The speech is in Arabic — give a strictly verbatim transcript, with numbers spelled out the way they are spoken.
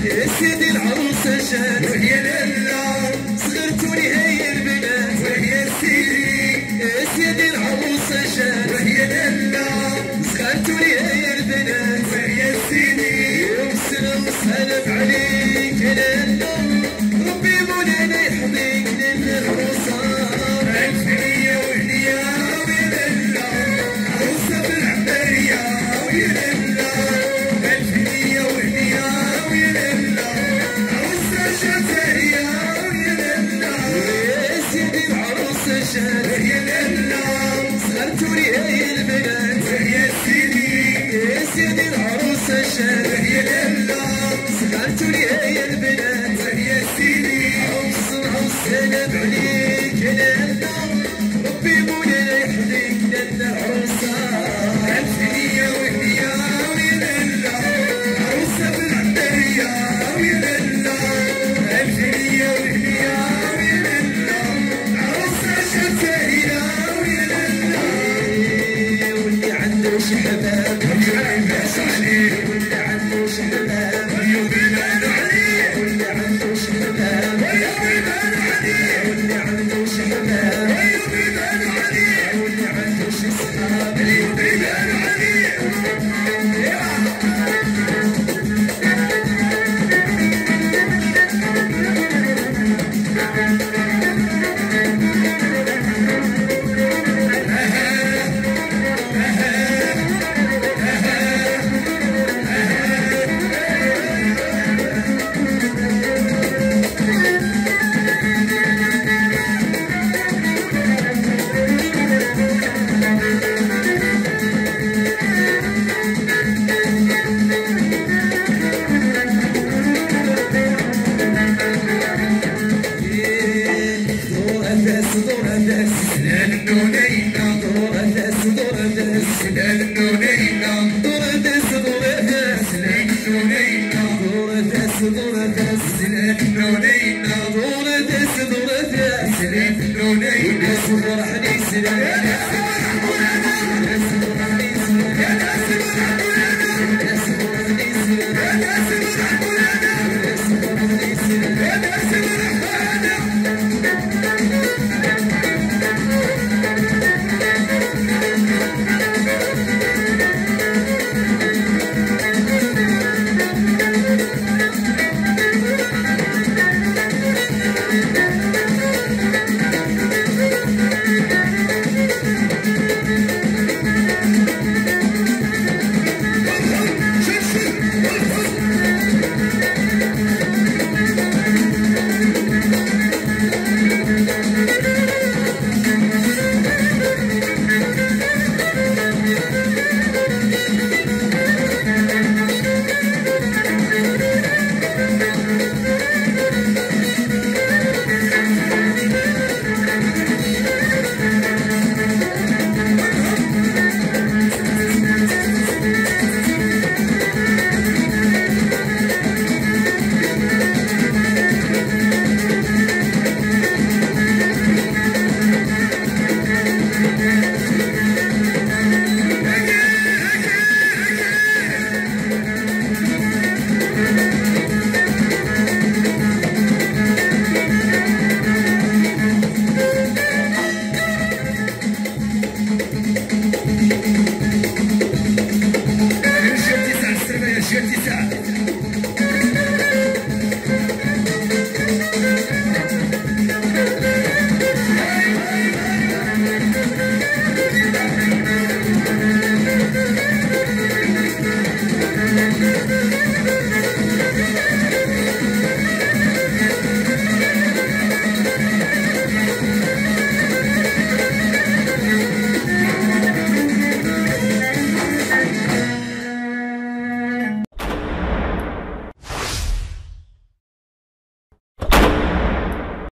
يا سيدي العروسة جات وهي لالا صغرتوني هي البنات وهي سيدي يا سيدي العروسة جات وهي لالا صغرتوني هي البنات وهي سيدي يوم سنة وسهلا عليك يا لالا ربي مولانا يحميك للعروسة ألف هنية وهنية ويا لالا عروسة بالعبارية ويا لالا ألف هنية وهنية ويا لالا عروسة شفاهية ويا لالا يا سيدي العروسة جات ويا لالا صغرتوني هي البنات ويا سيدي يا سيدي العروسة جات ويا لالا صغرتوني هي البنات ويا سيدي عروسة والسلام عليك يا لالا ربي مولانا يحميك لالا عروسة ألف هنية وهنية ويا لالا عروسة بالعبارية ويا لالا ألف هنية وهنية ويا لالا عروسة شفاهية ويا لالا واللي عنده شي حباب يباس عليه واللي عنده شي حباب يبان عليه واللي عنده شي حباب يبان عليه واللي عنده شي حباب يبان عليه واللي عنده شي صحاب يبان عليه دور داس دور داس